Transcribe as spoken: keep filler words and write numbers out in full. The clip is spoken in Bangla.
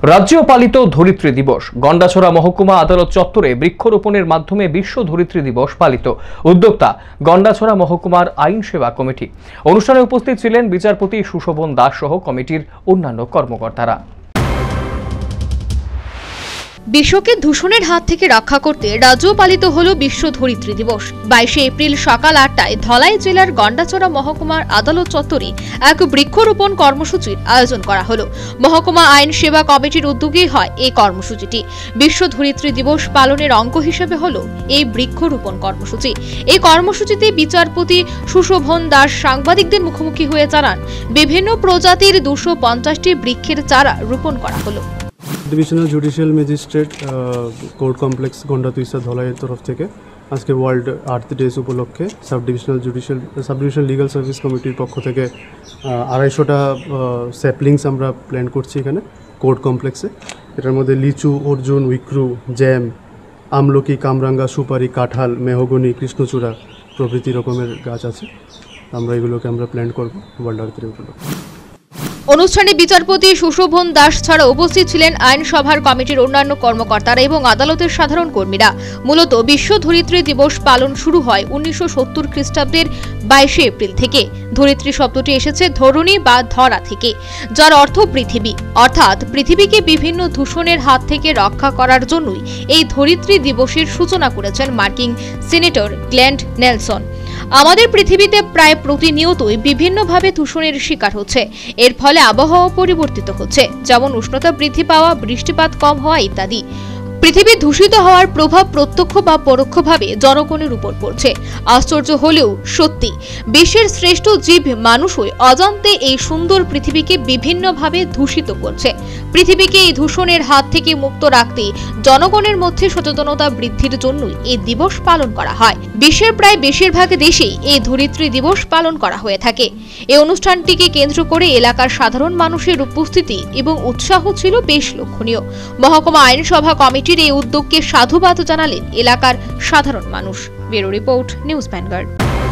রাজ্য পালিত ধরিত্রী দিবস। গন্ডাছড়া মহকুমা আদালত চত্বরে বৃক্ষরোপণের মাধ্যমে বিশ্ব ধরিত্রী দিবস পালিত। উদ্যোক্তা গন্ডাছড়া মহকুমার আইন সেবা কমিটি। অনুষ্ঠানে উপস্থিত ছিলেন বিচারপতি সুশোভন দাস সহ কমিটির অন্যান্য কর্মকর্তারা। বিশ্বকে দূষণের হাত থেকে রক্ষা করতে রাজ্য পালিত হল বিশ্ব ধরিত্রী দিবস। বাইশে এপ্রিল সকাল আটটায় ধলাই জেলার গন্ডাছড়া মহকুমার আদালত চত্বরে এক বৃক্ষরোপণ কর্মসূচির আয়োজন করা হলো। মহকুমা আইন সেবা কমিটির উদ্যোগেই হয় এই কর্মসূচিটি। বিশ্ব ধরিত্রী দিবস পালনের অঙ্গ হিসেবে হলো এই বৃক্ষরোপণ কর্মসূচি। এই কর্মসূচিতে বিচারপতি সুশোভন দাস সাংবাদিকদের মুখোমুখি হয়ে জানান, বিভিন্ন প্রজাতির দুশো পঞ্চাশটি বৃক্ষের চারা রোপণ করা হলো। Divisional judicial magistrate court complex Gandatwisa ধলাইয়ের তরফ থেকে আজকে ওয়ার্ল্ড আর্থ ডেজ উপলক্ষে sub divisional judicial sub divisional legal service কমিটির পক্ষ থেকে আড়াইশোটা স্যাপলিংস আমরা প্ল্যান করছি এখানে কোর্ট কমপ্লেক্সে। এটার মধ্যে লিচু, অর্জুন, উইক্রু, জ্যাম, আমলকি, কামরাঙ্গা, সুপারি, কাঁঠাল, মেহগনি, কৃষ্ণচূড়া প্রভৃতি রকমের গাছ আছে। আমরা এগুলোকে আমরা প্ল্যান করবো ওয়ার্ল্ড আর্থ ডে উপলক্ষে। অনুষ্ঠানে বিচারপতি সুশোভন দাস ছাড়া উপস্থিত ছিলেন আইনসভার কমিটির অন্যান্য কর্মকর্তারা এবং আদালতের সাধারণ কর্মীরা। মূলত বিশ্ব ধরিত্রী দিবস পালন শুরু হয় উনিশশো সত্তর খ্রিস্টাব্দের বাইশে এপ্রিল থেকে। ধরিত্রী শব্দটি এসেছে ধরণী বা ধরা থেকে, যার অর্থ পৃথিবী। অর্থাৎ পৃথিবীকে বিভিন্ন দূষণের হাত থেকে রক্ষা করার জন্যই এই ধরিত্রী দিবসের সূচনা করেছেন মার্কিন সিনেটর গ্ল্যান নেলসন। আমাদের পৃথিবীতে প্রায় প্রতিনিয়তই বিভিন্নভাবে দূষণের শিকার হচ্ছে। এর ফলে আবহাওয়া পরিবর্তিত হচ্ছে, যেমন উষ্ণতা বৃদ্ধি পাওয়া, বৃষ্টিপাত কম হওয়া ইত্যাদি। পৃথিবী দূষিত হওয়ার প্রভাব প্রত্যক্ষ বা পরোক্ষভাবে জনগণের উপর পড়ছে। আশ্চর্য হলেও সত্যি, বিশ্বের শ্রেষ্ঠ জীব মানুষই অজান্তে এই সুন্দর পৃথিবীকে বিভিন্নভাবে দূষিত করছে। পৃথিবীকে এই দূষণের হাত থেকে মুক্ত রাখতে জনগণের মধ্যে সচেতনতা বৃদ্ধির জন্যই এই দিবস পালন করা হয়। বিশ্বের প্রায় বেশিরভাগ দেশেই এই ধরিত্রী দিবস পালন করা হয়ে থাকে। এই অনুষ্ঠানটিকে কেন্দ্র করে এলাকার সাধারণ মানুষের উপস্থিতি এবং উৎসাহ ছিল বেশ লক্ষণীয়। মহকুমা আইনসভা কমিটি এই উদ্যোগকে সাধুবাদ জানালেন এলাকার সাধারণ মানুষ। Bureau report, News vanguard.